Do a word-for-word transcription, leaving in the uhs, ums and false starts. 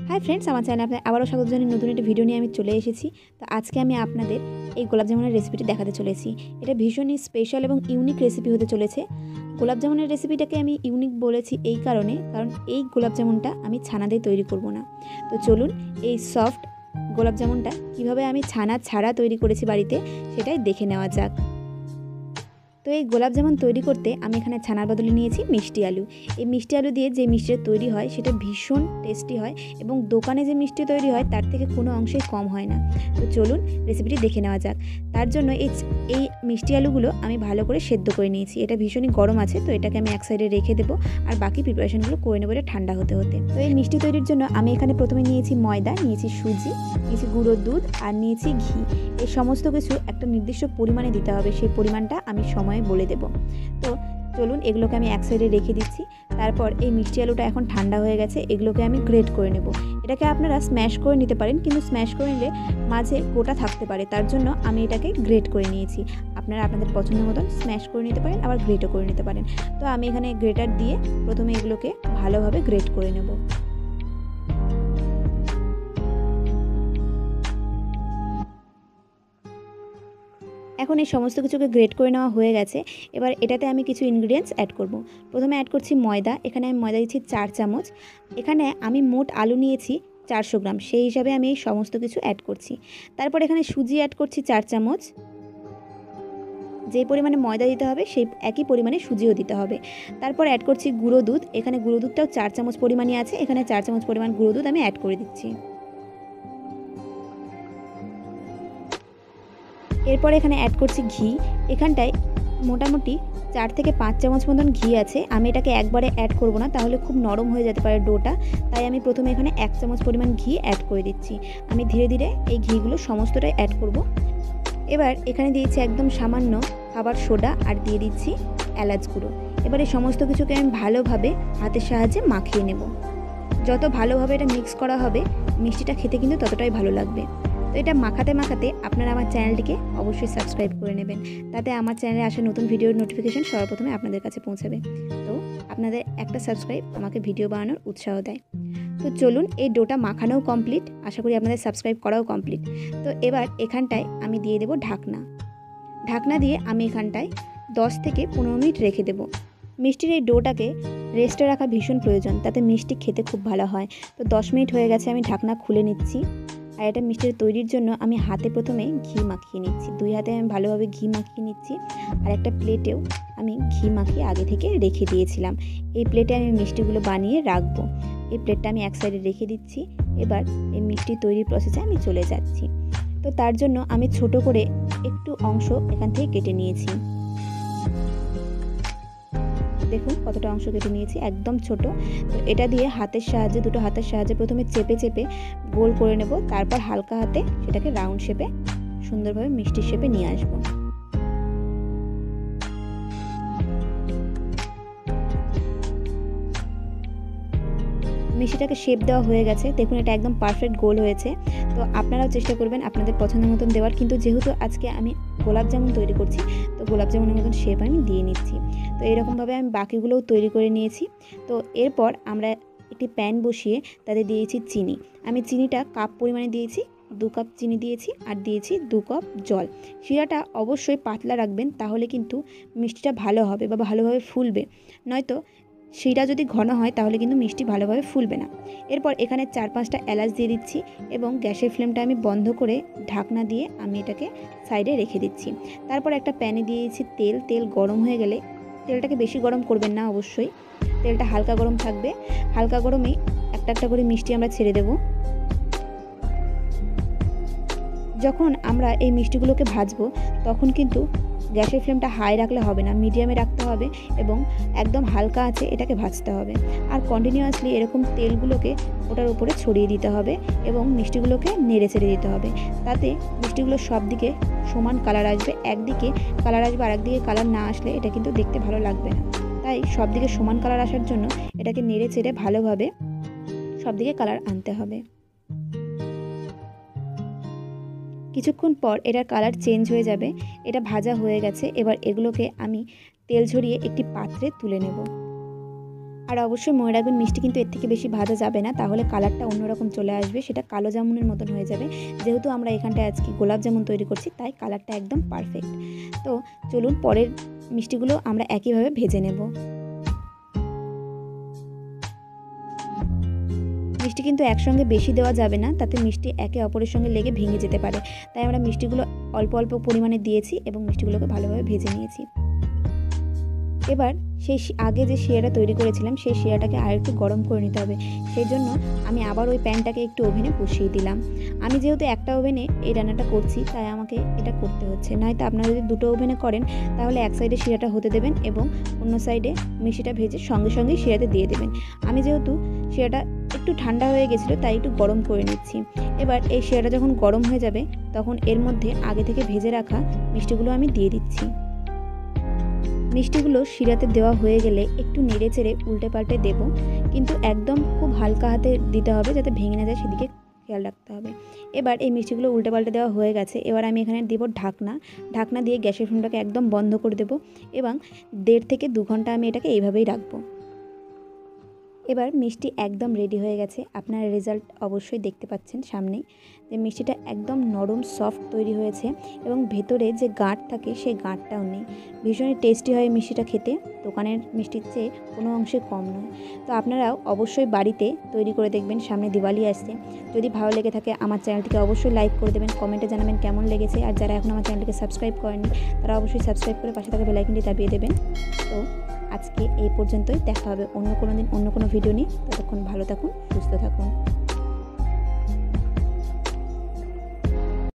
Hi friends আমার চ্যানেলে আপনাদের আবারও স্বাগত জানাই। নতুন একটা ভিডিও নিয়ে আমি চলে এসেছি। তো আজকে আমি আপনাদের এই গোলাপ জামুনের রেসিপিটি দেখাতে চলেছি। এটা ভীষণই স্পেশাল এবং ইউনিক রেসিপি হতে চলেছে। গোলাপ জামুনের রেসিপিটাকে আমি ইউনিক বলেছি এই কারণে, কারণ এই গোলাপ জামুনটা আমি ছানা দিয়ে তৈরি করব না। তো চলুন এই সফট গোলাপ জামুনটা কীভাবে আমি ছানা ছাড়া তৈরি করেছি বাড়িতে সেটাই দেখে নেওয়া যাক। তো এই গোলাপ জামুন তৈরি করতে আমি এখানে ছানার বদলে নিয়েছি মিষ্টি আলু। এই মিষ্টি আলু দিয়ে যে মিষ্টিটা তৈরি হয় সেটা ভীষণ টেস্টি হয় এবং দোকানে যে মিষ্টি তৈরি হয় তার থেকে কোনো অংশেই কম হয় না। তো চলুন রেসিপিটি দেখে নেওয়া যাক। তার জন্য এই এই মিষ্টি আলুগুলো আমি ভালো করে সেদ্ধ করে নিয়েছি। এটা ভীষণই গরম আছে, তো এটাকে আমি এক সাইডে রেখে দেবো আর বাকি প্রিপারেশনগুলো করে নেবো এটা ঠান্ডা হতে হতে। তো এই মিষ্টি তৈরির জন্য আমি এখানে প্রথমে নিয়েছি ময়দা, নিয়েছি সুজি, নিয়েছি গুঁড়ো দুধ আর নিয়েছি ঘি। এই সমস্ত কিছু একটা নির্দিষ্ট পরিমাণে দিতে হবে, সেই পরিমাণটা আমি সময়ে বলে দেব। তো চলুন এগুলোকে আমি এক সাইডে রেখে দিচ্ছি। তারপর এই মিষ্টি আলুটা এখন ঠান্ডা হয়ে গেছে, এগুলোকে আমি গ্রেট করে নেব। এটাকে আপনারা স্ম্যাশ করে নিতে পারেন, কিন্তু স্ম্যাশ করে নিলে মাঝে গোটা থাকতে পারে, তার জন্য আমি এটাকে গ্রেট করে নিয়েছি। আপনারা আপনাদের পছন্দ মতন স্ম্যাশ করে নিতে পারেন, আবার গ্রেটও করে নিতে পারেন। তো আমি এখানে গ্রেটার দিয়ে প্রথমে এগুলোকে ভালোভাবে গ্রেট করে নেব। এখন এই সমস্ত কিছুকে গ্রেট করে নেওয়া হয়ে গেছে। এবার এটাতে আমি কিছু ইনগ্রিডিয়েন্টস অ্যাড করব। প্রথমে অ্যাড করছি ময়দা। এখানে আমি ময়দা দিচ্ছি চার চামচ। এখানে আমি মোট আলু নিয়েছি চারশো গ্রাম, সেই হিসাবে আমি এই সমস্ত কিছু অ্যাড করছি। তারপর এখানে সুজি অ্যাড করছি চার চামচ। যে পরিমাণে ময়দা দিতে হবে সেই একই পরিমাণে সুজিও দিতে হবে। তারপর অ্যাড করছি গুঁড়ো দুধ। এখানে গুঁড়ো দুধটাও চার চামচ পরিমাণই আছে, এখানে চার চামচ পরিমাণ গুঁড়ো দুধ আমি অ্যাড করে দিচ্ছি। এরপর এখানে অ্যাড করছি ঘি। এখানটায় মোটামুটি চার থেকে পাঁচ চামচ মতন ঘি আছে। আমি এটাকে একবারে অ্যাড করব না, তাহলে খুব নরম হয়ে যেতে পারে ডোটা, তাই আমি প্রথমে এখানে এক চামচ পরিমাণ ঘি অ্যাড করে দিচ্ছি। আমি ধীরে ধীরে এই ঘিগুলো সমস্তটাই অ্যাড করব। এবার এখানে দিয়েছি একদম সামান্য খাবার সোডা আর দিয়ে দিচ্ছি এলাচ গুঁড়ো। এবার এই সমস্ত কিছুকে আমি ভালোভাবে হাতের সাহায্যে মাখিয়ে নেব। যত ভালোভাবে এটা মিক্স করা হবে মিষ্টিটা খেতে কিন্তু ততটাই ভালো লাগবে। তো এটা মাখাতে মাখাতে আপনারা আমার চ্যানেলটিকে অবশ্যই সাবস্ক্রাইব করে নেবেন, তাতে আমার চ্যানেলে আসা নতুন ভিডিওর নোটিফিকেশন সবার প্রথমে আপনাদের কাছে পৌঁছাবে। তো আপনাদের একটা সাবস্ক্রাইব আমাকে ভিডিও বানানোর উৎসাহ দেয়। তো চলুন এই ডোটা মাখানোও কমপ্লিট, আশা করি আপনাদের সাবস্ক্রাইব করাও কমপ্লিট। তো এবার এখানটায় আমি দিয়ে দেব ঢাকনা। ঢাকনা দিয়ে আমি এখানটায় দশ থেকে পনেরো মিনিট রেখে দেব। মিষ্টির এই ডোটাকে রেস্টে রাখা ভীষণ প্রয়োজন, তাতে মিষ্টি খেতে খুব ভালো হয়। তো দশ মিনিট হয়ে গেছে, আমি ঢাকনা খুলে নিচ্ছি। আর এটা মিষ্টির তৈরির জন্য আমি হাতে প্রথমে ঘি মাখিয়ে নিচ্ছি। দুই হাতে আমি ভালোভাবে ঘি মাখিয়ে নিচ্ছি। আর একটা প্লেটেও আমি ঘি মাখিয়ে আগে থেকে রেখে দিয়েছিলাম। এই প্লেটে আমি মিষ্টিগুলো বানিয়ে রাখবো। এই প্লেটটা আমি এক সাইডে রেখে দিচ্ছি। এবার এই মিষ্টি তৈরির প্রসেসে আমি চলে যাচ্ছি। তো তার জন্য আমি ছোট করে একটু অংশ এখান থেকে কেটে নিয়েছি। দেখুন কতটা অংশ কেটে নিয়েছি, একদম ছোট। তো এটা দিয়ে হাতের সাহায্যে, দুটো হাতের সাহায্যে প্রথমে চেপে চেপে গোল করে নেব, তারপর হালকা হাতে সেটাকে রাউন্ড শেপে সুন্দরভাবে মিষ্টির শেপে নিয়ে আসবো। মিষ্টিটাকে শেপ দেওয়া হয়ে গেছে, দেখুন এটা একদম পারফেক্ট গোল হয়েছে। তো আপনারাও চেষ্টা করবেন আপনাদের পছন্দ মতন দেওয়ার, কিন্তু যেহেতু আজকে আমি গোলাপ জামুন তৈরি করছি তো গোলাপ জামুনের মতন শেপ আমি দিয়ে নিচ্ছি। তো এরকমভাবে আমি বাকিগুলোও তৈরি করে নিয়েছি। তো এরপর আমরা একটি প্যান বসিয়ে তাতে দিয়েছি চিনি। আমি চিনিটা কাপ পরিমাণে দিয়েছি, দু কাপ চিনি দিয়েছি আর দিয়েছি দু কাপ জল। শিরাটা অবশ্যই পাতলা রাখবেন, তাহলে কিন্তু মিষ্টিটা ভালো হবে বা ভালোভাবে ফুলবে, নয়তো শিরা যদি ঘন হয় তাহলে কিন্তু মিষ্টি ভালোভাবে ফুলবে না। এরপর এখানে চার পাঁচটা এলাচ দিয়ে দিচ্ছি এবং গ্যাসের ফ্লেমটা আমি বন্ধ করে ঢাকনা দিয়ে আমি এটাকে সাইডে রেখে দিচ্ছি। তারপর একটা প্যানে দিয়েছি তেল। তেল গরম হয়ে গেলে, তেলটাকে বেশি গরম করবেন না অবশ্যই, তেলটা হালকা গরম থাকবে। হালকা গরমেই একটা একটা করে মিষ্টি আমরা ছেড়ে দেব। যখন আমরা এই মিষ্টিগুলোকে ভাজবো তখন কিন্তু গ্যাসের ফ্লেমটা হাই রাখলে হবে না, মিডিয়ামে রাখতে হবে এবং একদম হালকা আছে এটাকে ভাজতে হবে। আর কন্টিনিউয়াসলি এরকম তেলগুলোকে ওটার উপরে ছড়িয়ে দিতে হবে এবং মিষ্টিগুলোকে নেড়ে চেড়ে দিতে হবে, তাতে মিষ্টিগুলো সব দিকে সমান কালার আসবে। একদিকে কালার আসবে আর একদিকে কালার না আসলে এটা কিন্তু দেখতে ভালো লাগবে না। তাই সব দিকে সমান কালার আসার জন্য এটাকে নেড়ে চেড়ে ভালোভাবে সব দিকে কালার আনতে হবে। কিছুক্ষণ পর এটার কালার চেঞ্জ হয়ে যাবে, এটা ভাজা হয়ে গেছে। এবার এগুলোকে আমি তেল ঝরিয়ে একটি পাত্রে তুলে নেব। আর অবশ্যই মনে রাখবেন মিষ্টি কিন্তু এর থেকে বেশি ভাজা যাবে না, তাহলে কালারটা অন্যরকম চলে আসবে, সেটা কালো জামুনের মতন হয়ে যাবে। যেহেতু আমরা এখানটায় আজকে গোলাপ জামুন তৈরি করছি তাই কালারটা একদম পারফেক্ট। তো চলুন পরের মিষ্টিগুলো আমরা একইভাবে ভেজে নেব। মিষ্টি কিন্তু একসঙ্গে বেশি দেওয়া যাবে না, তাতে মিষ্টি একে অপরের সঙ্গে লেগে ভেঙে যেতে পারে। তাই আমরা মিষ্টিগুলো অল্প অল্প পরিমাণে দিয়েছি এবং মিষ্টিগুলোকে ভালোভাবে ভেজে নিয়েছি। এবার সেই আগে যে শিরাটা তৈরি করেছিলাম সেই শিরাটাকে আর একটু গরম করে নিতে হবে। সেই জন্য আমি আবার ওই প্যানটাকে একটু ওভেনে বসিয়ে দিলাম। আমি যেহেতু একটা ওভেনে এই রান্নাটা করছি তাই আমাকে এটা করতে হচ্ছে, নয়তো আপনারা যদি দুটো ওভেনে করেন তাহলে এক সাইডে শিরাটা হতে দেবেন এবং অন্য সাইডে মিষ্টিটা ভেজে সঙ্গে সঙ্গেই শিরাতে দিয়ে দেবেন। আমি যেহেতু শিরাটা একটু ঠান্ডা হয়ে গেছিলো তাই একটু গরম করে নিচ্ছি। এবার এই শিরাটা যখন গরম হয়ে যাবে তখন এর মধ্যে আগে থেকে ভেজে রাখা মিষ্টিগুলো আমি দিয়ে দিচ্ছি। মিষ্টিগুলো শিরাতে দেওয়া হয়ে গেলে একটু নেড়ে চেড়ে উল্টে পাল্টে দেবো, কিন্তু একদম খুব হালকা হাতে দিতে হবে যাতে ভেঙে না যায়, সেদিকে খেয়াল রাখতে হবে। এবার এই মিষ্টিগুলো উল্টে পাল্টে দেওয়া হয়ে গেছে। এবার আমি এখানে দেবো ঢাকনা। ঢাকনা দিয়ে গ্যাসের ফ্লেমটাকে একদম বন্ধ করে দেবো এবং দেড় থেকে দু ঘন্টা আমি এটাকে এইভাবেই রাখবো। এবার মিষ্টি একদম রেডি হয়ে গেছে, আপনারা রেজাল্ট অবশ্যই দেখতে পাচ্ছেন সামনেই যে মিষ্টিটা একদম নরম সফট তৈরি হয়েছে এবং ভেতরে যে গাঁট থাকে সেই গাঁটটাও নেই। ভীষণই টেস্টি হয় মিষ্টিটা খেতে, দোকানের মিষ্টির চেয়ে কোনো অংশে কম নয়। তো আপনারাও অবশ্যই বাড়িতে তৈরি করে দেখবেন, সামনে দিওয়ালি আসছে। যদি ভালো লেগে থাকে আমার চ্যানেলটিকে অবশ্যই লাইক করে দেবেন, কমেন্টে জানাবেন কেমন লেগেছে। আর যারা এখন আমার চ্যানেলটিকে সাবস্ক্রাইব করেননি তারা অবশ্যই সাবস্ক্রাইব করে পাশে থাকা বেল আইকনটি দাবিয়ে দেবেন। তো আজকে এই পর্যন্তই, দেখা হবে অন্য কোনো দিন অন্য কোনো ভিডিও নিয়ে। ততক্ষণ ভালো থাকুন, সুস্থ থাকুন।